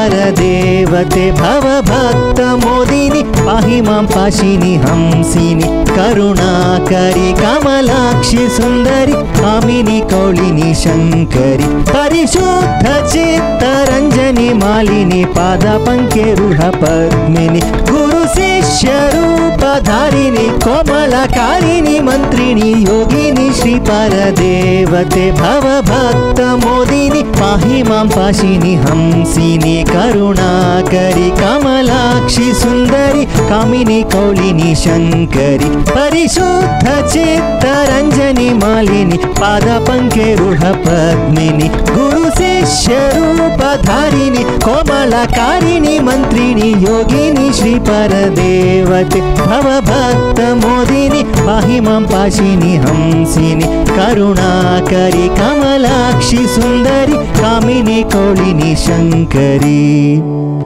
परदेवते भवभक्तमोदिनि पाहि मां पाशिनि हंसिनि करुणाकरि कमलाक्षि सुन्दरि कामिनि कौलिनि शङ्करि परिशुद्ध चित्तरञ्जनि मालिनि पादपङ्केरुह पद्मिनि गुरु शिष्य रूपधारिणि कोमलकारिणि मन्त्रिणि योगिनि श्री परदेवते भवभक्तमोदिनि पाहि मां पाशिनि हंसिनि करुणाकरि कमलाक्षि सुन्दरि कामिनि कौलिनि शङ्करि परिशुद्ध चित्तरञ्जनि मालिनि पादपङ्केरुह पद्मिनि गुरु शिष्य रूपधारिणि कोमलकारिणि मन्त्रिणि योगिनि श्री परदेवते भवभक्तमोदिनि पाहि मां पाशिनि हंसिनि करुणाकरि कमलाक्षि सुन्दरि कामिनि कौलिनि शङ्करि।